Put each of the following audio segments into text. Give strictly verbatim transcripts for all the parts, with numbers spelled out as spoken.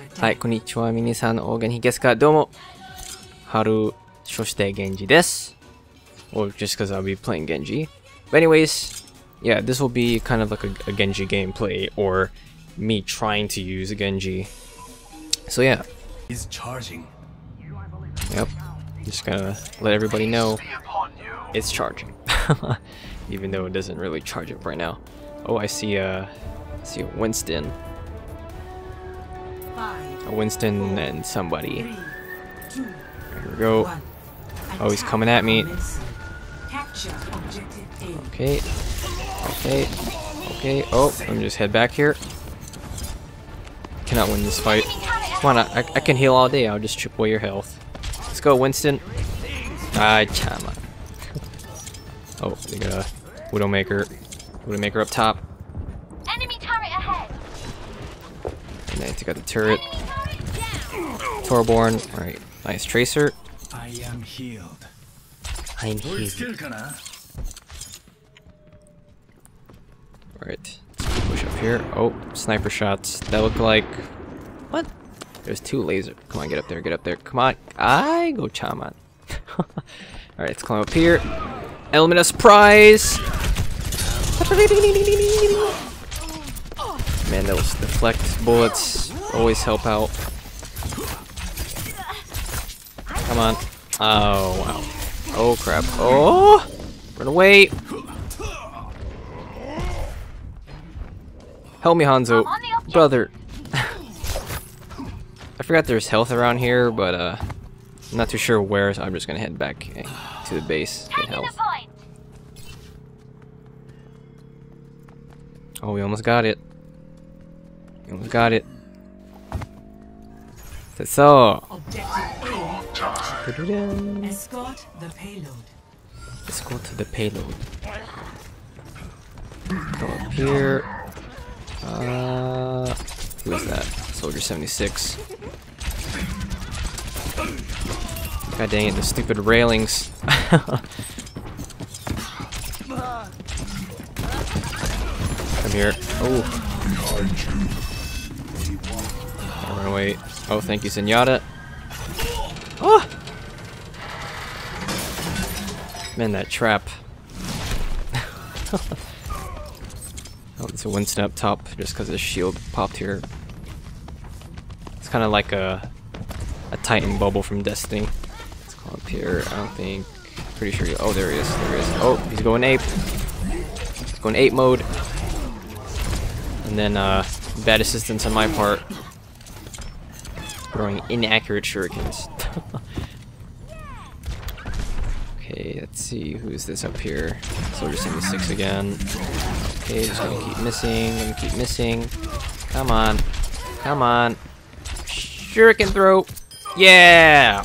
はい、こんにちは、皆さん、お元気ですか？どうも、Haru, そして Genji です。Or just because I'll be playing Genji. But anyways, yeah, this will be kind of like a, a Genji gameplay, or me trying to use a Genji. So yeah. He's charging. Yep. Just gonna let everybody know it's charging. Even though it doesn't really charge up right now. Oh, I see uh I see a Winston. A Winston and somebody. Here we go. Oh, he's coming at me. Okay. Okay. Okay. Oh, let me just head back here. Cannot win this fight. Come on, I, I can heal all day. I'll just chip away your health. Let's go, Winston. Ah, chama. Oh, we got a Widowmaker. Widowmaker up top. Enemy turret ahead. And then got the turret. Torborn. Alright, nice Tracer. I am healed. I'm healed. Alright, push up here. Oh, sniper shots. That look like... What? There's two laser. Come on, get up there, get up there. Come on. I go Chaman. Alright, let's climb up here. Element of surprise! Man, those deflect bullets always help out. Come on. Oh, wow. Oh, crap. Oh! Run away! Help me, Hanzo. Brother. I forgot there's health around here, but uh, I'm not too sure where, so I'm just gonna head back to the base, get health. Oh, we almost got it. We almost got it. That's all. Escort the payload. Escort the payload. Go up here. Uh, who is that? Soldier seventy-six. God dang it, the stupid railings. Come here. Oh. Run away. Oh, thank you, Zenyatta. Oh! Man, that trap. Oh, it's a Winston up top just because his shield popped here. It's kind of like a a Titan bubble from Destiny. Let's go up here. I don't think. Pretty sure. Oh, there he is. There he is. Oh, he's going ape. He's going ape mode. And then uh, bad assistance on my part. Throwing inaccurate shurikens. Okay, let's see who's this up here. Soldier seventy-six again. Okay, just gonna keep missing, gonna keep missing. Come on. Come on. Shuriken throw! Yeah!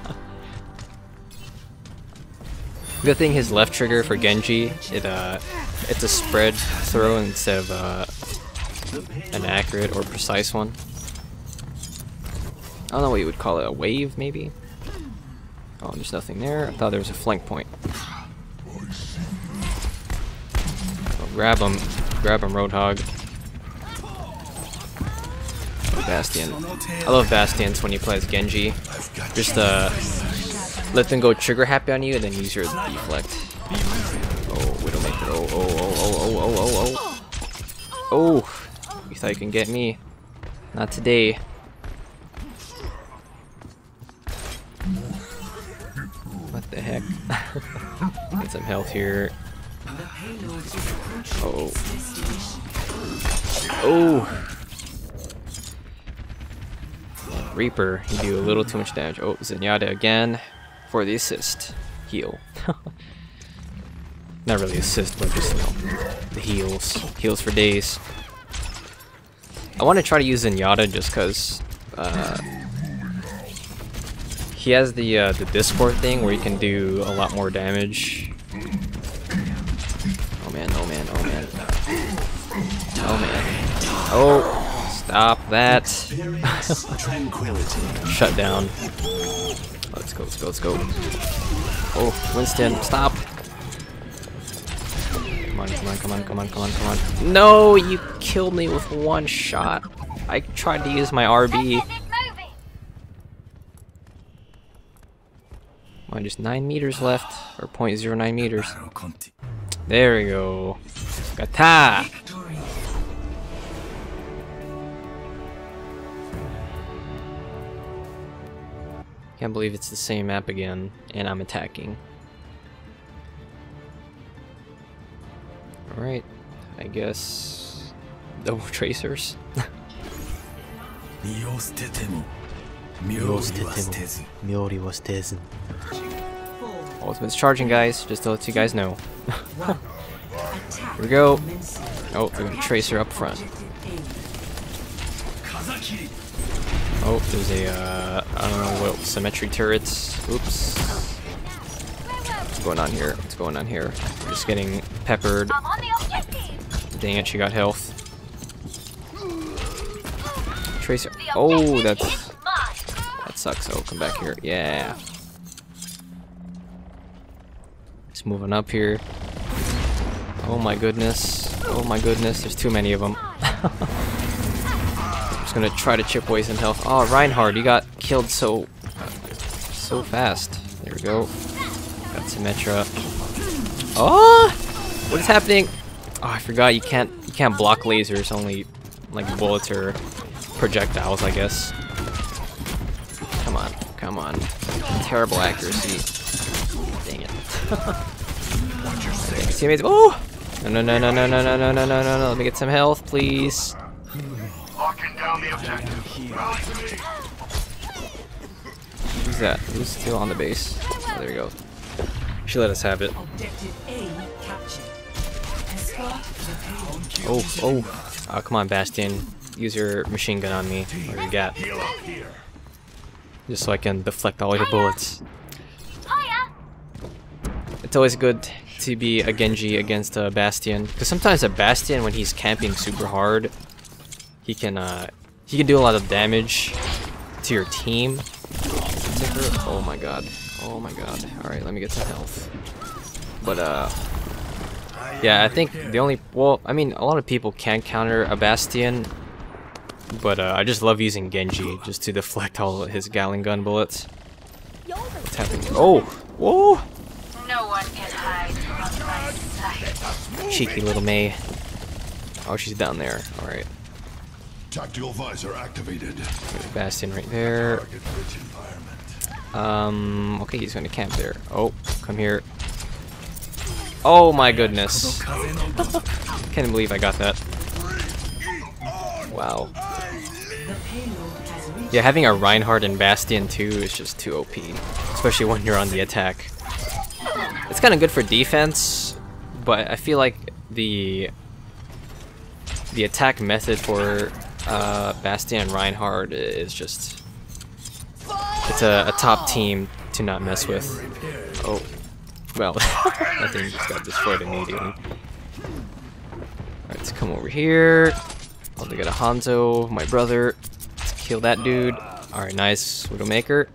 Good thing his left trigger for Genji, it uh it's a spread throw instead of uh an accurate or precise one. I don't know what you would call it, a wave maybe? Oh, there's nothing there. I thought there was a flank point. Oh, grab him. Grab him, Roadhog. Oh, Bastion. I love Bastions when you play as Genji. Just uh, let them go trigger happy on you and then use your deflect. Oh, Widowmaker. Oh, oh, oh, oh, oh, oh, oh, oh. Oh, you thought you can get me. Not today. What the heck? Get some health here. Oh. Oh. Reaper, you do a little too much damage. Oh, Zenyatta again for the assist. Heal. Not really assist, but just, you know, the heals. Heals for days. I want to try to use Zenyatta just because uh, he has the uh, the Discord thing where you can do a lot more damage. Oh man, oh man, oh man. Oh man. Oh, stop that. Shut down. Let's go, let's go, let's go. Oh, Winston, stop. Come on, come on, come on, come on, come on, come on. No, you killed me with one shot. I tried to use my R B. Let's get this moving. Mine just nine meters left, or zero point zero nine meters. Battle conti- There we go. Gata! Victory. Can't believe it's the same map again, and I'm attacking. Alright, I guess... double tracers? 身を捨てても妙理は捨てず Miori was dead. Four. Ultimate's charging, guys, just to let you guys know. One. Attack. Here we go. commencing. Oh, we're gonna tracer up front. Objective A. 風切り Oh, there's a, uh, I don't know what, symmetry turrets. Oops. What's going on here? What's going on here? We're just getting peppered. I'm on the objective. Dang it, she got health. Tracer. The Oh, objective that's, is mine. that sucks. Oh, come back here. Yeah. Just moving up here. Oh my goodness. Oh my goodness, there's too many of them. I'm just gonna try to chip away some health. Oh, Reinhardt, you got killed so so fast. There we go. Got Symmetra. Oh, what is happening? Oh, I forgot you can't you can't block lasers. Only like bullets or projectiles, I guess. Come on, come on. Terrible accuracy. Dang it. Dang it. Teammates. Oh! No, no, no, no, no, no, no, no, no, no, no, no. Let me get some health, please. Locking down the objective. Who's that? Who's still on the base? Oh, there we go. She let us have it. Objective A captured. Escort the payload. Oh, oh. Oh, come on, Bastion. Use your machine gun on me. Or your gat. Heal up here. Just so I can deflect all your bullets. Hiya. It's always good to be a Genji against a Bastion. Because sometimes a Bastion, when he's camping super hard, he can, uh, he can do a lot of damage to your team. Oh my god. Oh my god. Alright, let me get some health. But, uh... yeah, I think the only... well, I mean, a lot of people can counter a Bastion. But, uh, I just love using Genji, just to deflect all his Gatling gun bullets. What's happening? Oh! Whoa! No one can hide from my sight. Cheeky little Mei. Oh, she's down there. Alright. Tactical visor activated. Bastion right there. Target rich environment. Um, okay, he's gonna camp there. Oh, come here. Oh my goodness. Can't believe I got that. Wow. The payload has reached. Yeah, having a Reinhardt and Bastion too is just too O P. Especially when you're on the attack. It's kind of good for defense, but I feel like the the attack method for uh, Bastion and Reinhardt is just... it's a, a top team to not mess with. Oh, well, that thing just got destroyed immediately. Alright, let's come over here. I'll get a Hanzo, my brother. Let's kill that dude. Alright, nice. Widowmaker.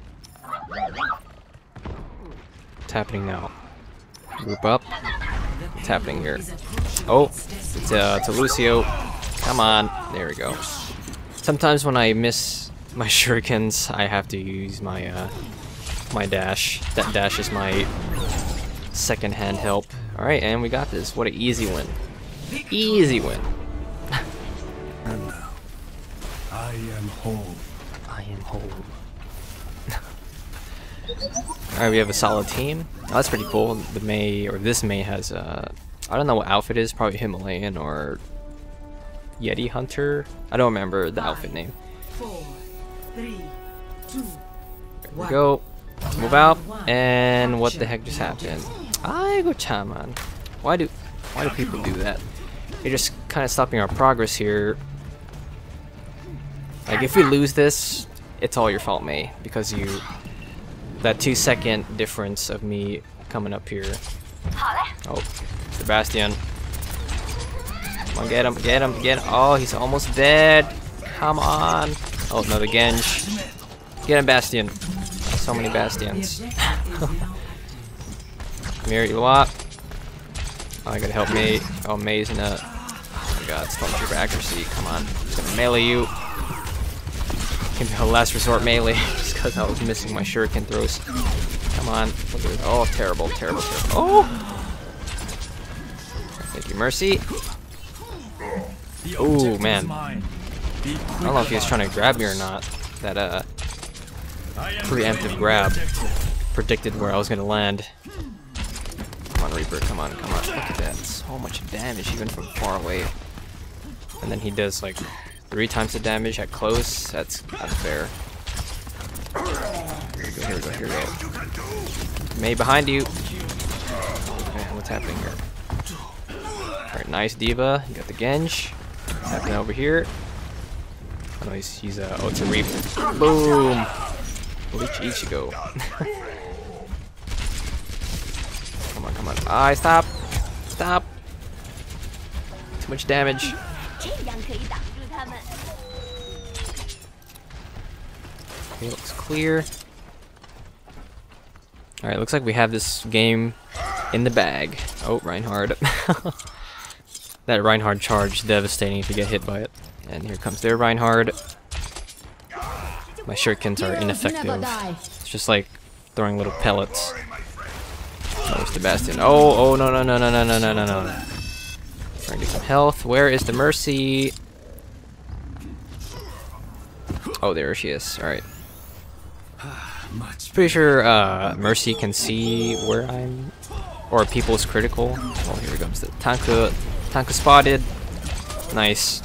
What's happening now? Group up. What's happening here? Oh, it's, uh, to Lucio. Come on. There we go. Sometimes when I miss my shurikens, I have to use my, uh, my dash. That dash is my second-hand help. Alright, and we got this. What an easy win. Easy win. And now, I am whole. I am whole. Alright, we have a solid team. Oh, that's pretty cool. The Mei, or this Mei has, uh, I don't know what outfit it is, probably Himalayan or Yeti Hunter. I don't remember the outfit name. Four, three, two, There we go. Let's move out. And what the heck just happened? I go Chaman. Why do why do people do that? You're just kind of stopping our progress here. Like if we lose this, it's all your fault, Mei, because you that two second difference of me coming up here. Oh, Sebastian. Come on, get him, get him, get him. Oh, he's almost dead. Come on. Oh, another Genj. Get him, Bastion. So many Bastions. Come here, you lot. Oh, I gotta help Mei. Oh, Mei's in a... oh my god, Stormtrooper accuracy. Come on. He's gonna melee you. Can be a last resort melee just because I was missing my shuriken throws. Come on. Look at this. Oh, terrible, terrible, terrible. Oh! Thank you, Mercy. Oh, man. I don't know if he was trying to grab me or not. That, uh, preemptive grab predicted where I was going to land. Come on, Reaper. Come on, come on. Look at that. So much damage, even from far away. And then he does, like, three times the damage at close. That's unfair. Here we go, here we go, here we go. Mei behind you. Okay, what's happening here? Alright, nice D.Va. You got the Genji. What's happening over here? Oh no, he's, he's uh, oh, it's a Reaper. Boom! Bleach Ichigo. Come on, come on. Ah, stop! Stop! Too much damage. Okay, looks clear. Alright, looks like we have this game in the bag. Oh, Reinhardt. That Reinhardt charge, devastating if you get hit by it. And here comes their Reinhardt. My shurikens are ineffective. It's just like throwing little pellets. Oh, it's the Bastion. Oh, oh, no, no, no, no, no, no, no, no, no. Trying to get some health. Where is the Mercy? Oh, there she is. Alright. Pretty sure uh, Mercy can see where I'm, or people's critical. Oh, here comes the Tanku. Tanku spotted. Nice.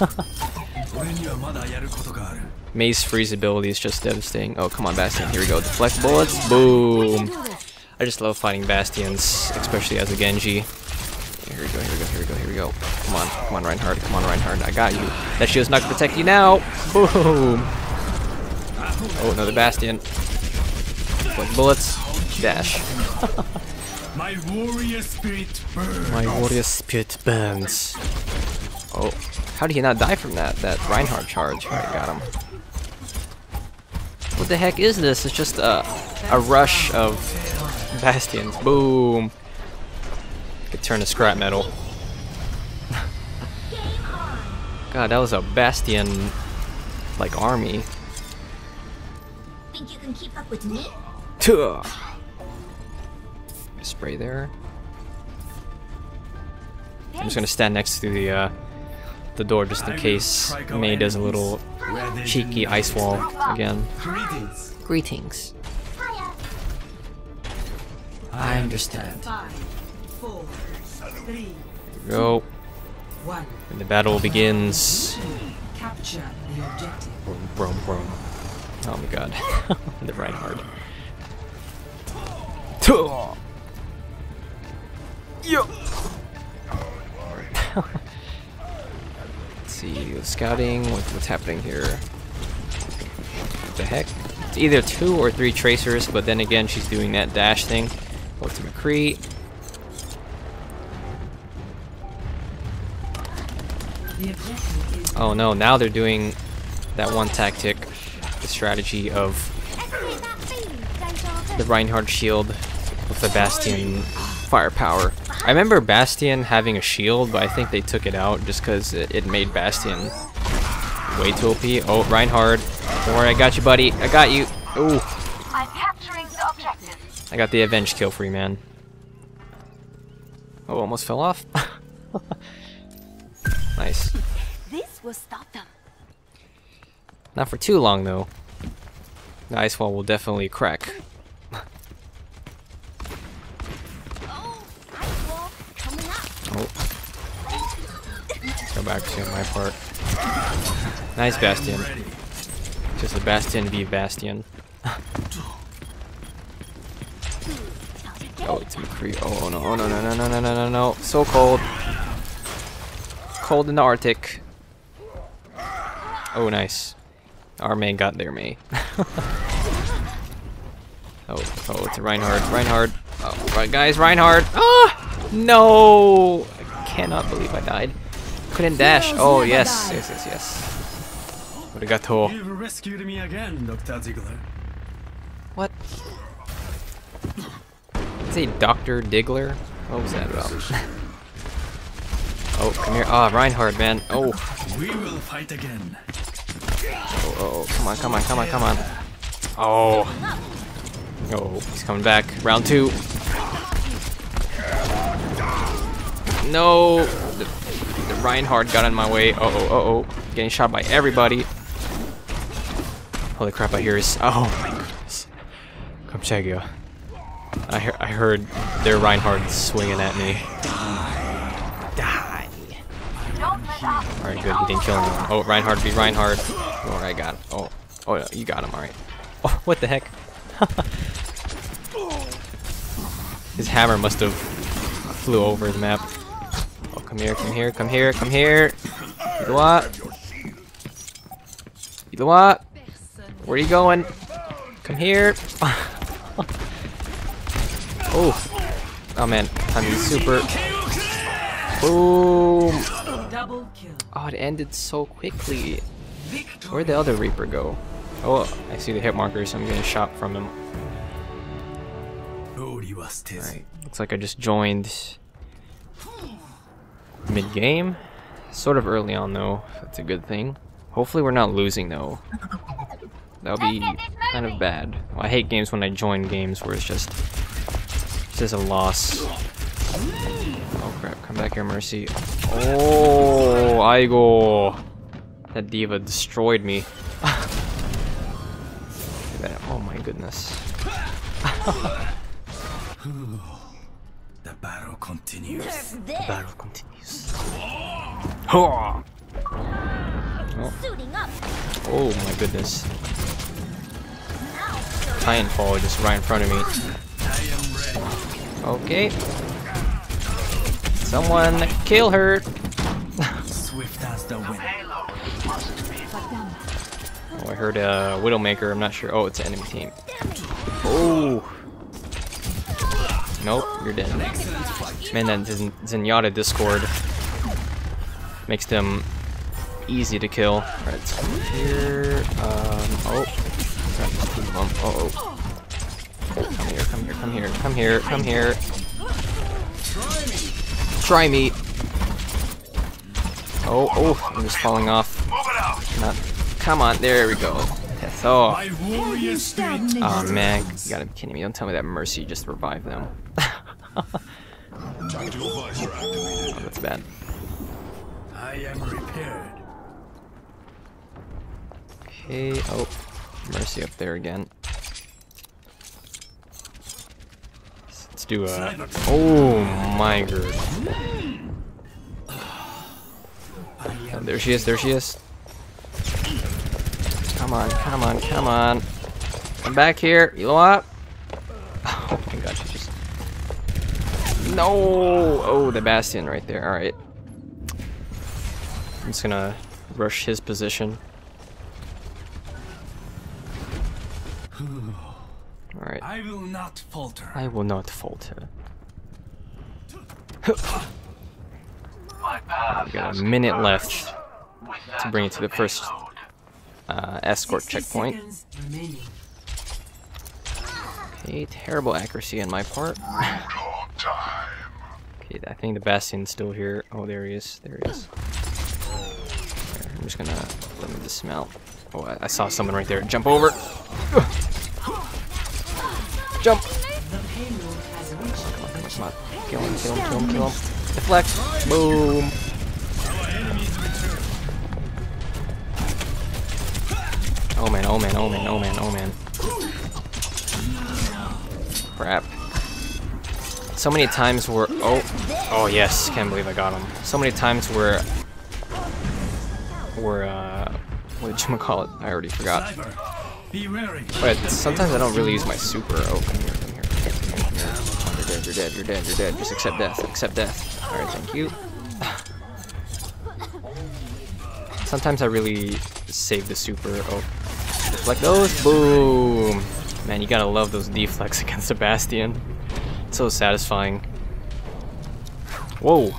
Mei's freeze ability is just devastating. Oh, come on, Bastion. Here we go. Deflect bullets. Boom. I just love fighting Bastions, especially as a Genji. Here we go, here we go, here we go, here we go. Come on, come on, Reinhardt. Come on, Reinhardt. I got you. That shield's not gonna protect you now. Boom. Oh, another Bastion. Deflect bullets. Dash. My warrior spirit burns. My warrior spirit burns. Oh, how did he not die from that? That Reinhardt charge. I got him. What the heck is this? It's just a, a rush of Bastions. Boom. Could turn to scrap metal. God, that was a Bastion like army. Think you can keep up with me? Spray there. I'm just gonna stand next to the uh, the door just in case Mei does a little cheeky ice wall again. Greetings. Greetings. I understand. Five, four, three, Here we go. one. And the battle begins. Capture the objective. Brum, brum, brum. Oh my god. The Reinhardt. Yo. Let's see, scouting. What, what's happening here? What the heck? It's either two or three tracers, but then again, she's doing that dash thing. Go to McCree. The objective is Oh no, now they're doing that one tactic, the strategy of the Reinhardt shield with the Bastion firepower. I remember Bastion having a shield, but I think they took it out just because it, it made Bastion way too O P. Oh, Reinhardt. Don't worry, I got you, buddy. I got you. Ooh. I'm capturing the objective. I got the avenge kill for you, man. Oh, almost fell off. Nice. This will stop them. Not for too long, though. The ice wall will definitely crack. Oh, ice wall coming up. Oh. Let's go back to my part. Nice Bastion. Just a Bastion v Bastion. Oh, it's McCree. Oh no, oh no, no, no, no, no, no, no, no. So cold. Cold in the Arctic. Oh, nice. Our main got their Mei. Oh, oh, it's a Reinhardt. Reinhardt. Oh, right, guys, Reinhardt. Ah! No! I cannot believe I died. Couldn't dash. Oh, yes, yes, yes, yes. Arigato. You've rescued me again, Doctor Ziegler. What? Say Doctor Diggler? What was that about? Oh, come here. Ah, oh, Reinhardt, man. Oh. We will fight again. Oh, oh, oh, come on, come on, come on, come on. Oh. Oh, he's coming back. Round two. No. The, the Reinhardt got in my way. Uh oh, uh oh. Getting shot by everybody. Holy crap, I hear his. Oh my goodness. Come check you. I, he I heard their Reinhardt swinging at me. Die. Alright, good. He didn't kill anyone. Oh, Reinhardt beat Reinhardt. Alright, I got him. Oh, oh, yeah, you got him. Alright. Oh, what the heck? His hammer must have flew over the map. Oh, come here, come here, come here, come here. You know what? You know what? Where are you going? Come here. Oh. Oh man, I'm super. Boom. Double kill. Oh, it ended so quickly. Where'd the other Reaper go? Oh, I see the hit markers. I'm getting shot from him. Alright, looks like I just joined mid-game. Sort of early on though. That's a good thing. Hopefully we're not losing though. That'll be kind of bad. Well, I hate games when I join games where it's just it's just a loss. Oh crap, come back here, Mercy. Oh, Aigo. That diva destroyed me. Oh my goodness. The battle continues. The battle continues. Oh. Oh my goodness. Titanfall just right in front of me. Okay. Someone kill her. Swift as the wind. Oh, I heard a Widowmaker. I'm not sure. Oh, it's an enemy team. Oh. Nope, you're dead. Man, that Zen Zenyatta Discord makes them easy to kill. Alright, let's come here. Um, oh. Oh, oh. Come here, come here, come here, come here, come here. Try me. Oh, oh, I'm just falling off. Not, come on, there we go. Oh. Oh man, you gotta be kidding me. Don't tell me that Mercy just revived them. Oh, that's bad. I am repaired. Okay, oh, Mercy up there again. Let's do a. Oh my god. Oh, there she is, there she is. Come on, come on, come on. Come back here. You know what? Oh my god, she just. No! Oh, the Bastion right there. Alright. I'm just gonna rush his position. Alright. I will not falter. I will not falter. We got a minute left to bring it to the first uh, escort checkpoint. Okay, terrible accuracy on my part. Okay, I think the Bastion's still here. Oh, there he is. There he is. There, I'm just gonna let me dismount. Oh, I, I saw someone right there. Jump over. Ugh. Jump. Come on, come on, come on. Kill him, kill him, kill him, kill him. Deflect. Boom. Oh man, oh man, oh man, oh man, oh man. Crap. So many times where oh oh yes, can't believe I got him. So many times where where uh what did you call it? I already forgot. But sometimes I don't really use my super. Oh, come here, come here, come here, come here. Oh, you're dead, you're dead, you're dead, you're dead. Just accept death, accept death. Alright, thank you. Sometimes I really save the super. Oh, deflect those. Boom. Man, you gotta love those deflects against the Bastion. It's so satisfying. Whoa.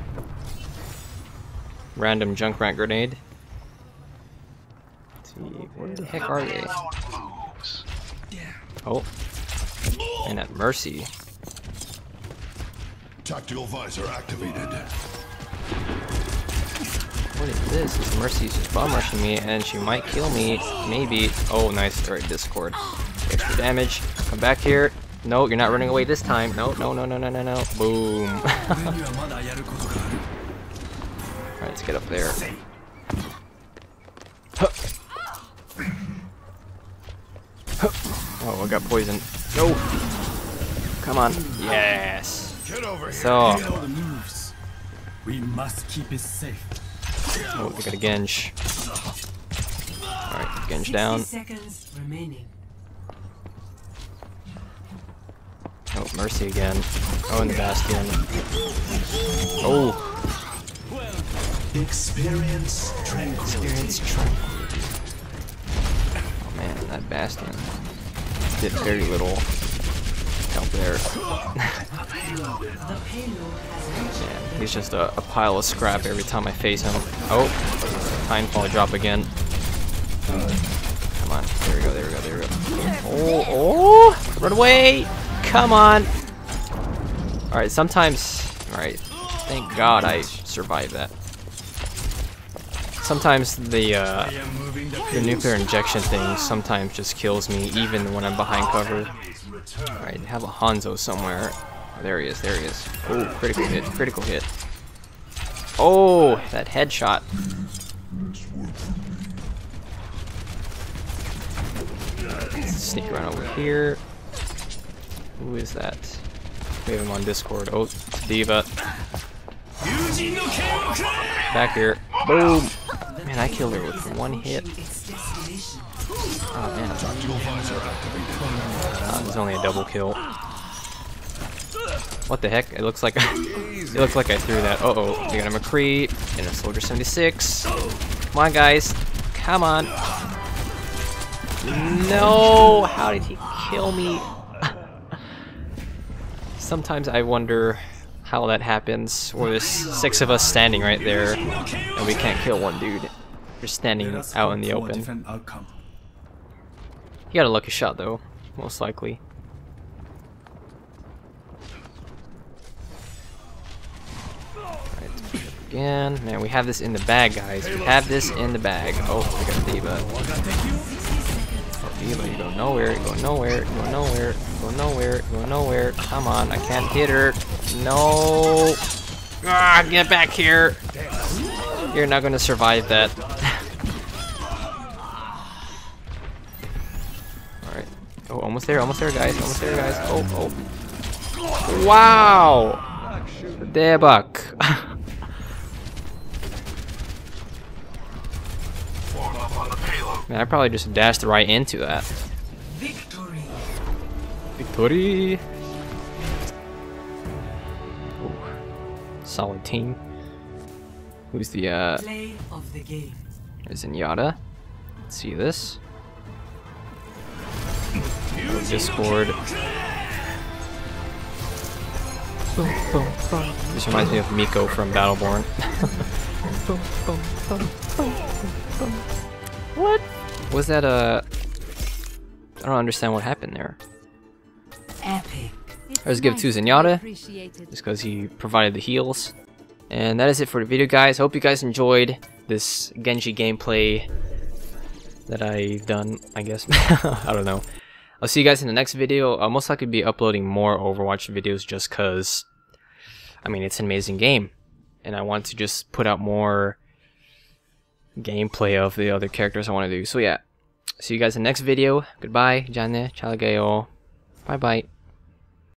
Random Junkrat grenade. Let's see, where the heck are they? Oh. And that Mercy. Tactical visor activated. What is this? This Mercy's just bomb rushing me, and she might kill me. Maybe. Oh, nice. Alright, Discord. Extra damage. Come back here. No, you're not running away this time. No, no, no, no, no, no, no. Boom. Alright, let's get up there. Oh, I got poisoned. No. Come on. Yes. Get over here. So. Get all the moves. We must keep it safe. Oh, we got a Genji. Alright, Genji down. seconds remaining. Oh, Mercy again. Oh, and the Bastion. Oh. Experience tranquility. Experience tranquility. Oh man, that Bastion did very little help there. The payload has reached Man, he's just a, a pile of scrap every time I face him. Oh, Timefall drop again. Come on, there we go, there we go, there we go. Oh, oh, run away! Come on! Alright, sometimes, alright, thank God I survived that. Sometimes the, uh, the nuclear injection thing sometimes just kills me even when I'm behind cover. Alright, they have a Hanzo somewhere. Oh, there he is, there he is. Oh, critical hit, critical hit. Oh, that headshot. Let's sneak around over here. Who is that? We have him on Discord. Oh, D.Va. Back here. Boom! Man, I killed her with one hit. Oh man. Uh, there's only a double kill. What the heck? It looks like it looks like I threw that. Uh oh, they got a McCree and a Soldier seventy-six. Come on, guys. Come on. No! How did he kill me? Sometimes I wonder how that happens, where there's six of us standing right there, and we can't kill one dude. We're standing out in the open. He got a lucky shot though, most likely. Alright, again. Man, we have this in the bag, guys. We have this in the bag. Oh, we got D.Va. Oh, D.Va, you go nowhere, you go nowhere, you go nowhere, you go nowhere, you go nowhere. Come on, I can't hit her. No! Ah, get back here! You're not gonna survive that. Alright. Oh, almost there, almost there, guys. Almost there, guys. Oh, oh. Wow! Debak. Man, I probably just dashed right into that. victory. Victory! Ooh. Solid team. Who's the, uh... Play of the game. There's Zenyatta. Let's see this. Oh, Discord. Boom, boom, boom. This reminds me of Miko from Battleborn. Boom, boom, boom, boom, boom. What? Was that a... I don't understand what happened there. Epic. Let's give it to Zenyatta, just because he provided the heals. And that is it for the video, guys. Hope you guys enjoyed this Genji gameplay that I've done, I guess. I don't know. I'll see you guys in the next video. I'll most likely be uploading more Overwatch videos just because, I mean, it's an amazing game. And I want to just put out more gameplay of the other characters I want to do. So yeah, see you guys in the next video. Goodbye. Janne. Ciao. Bye bye.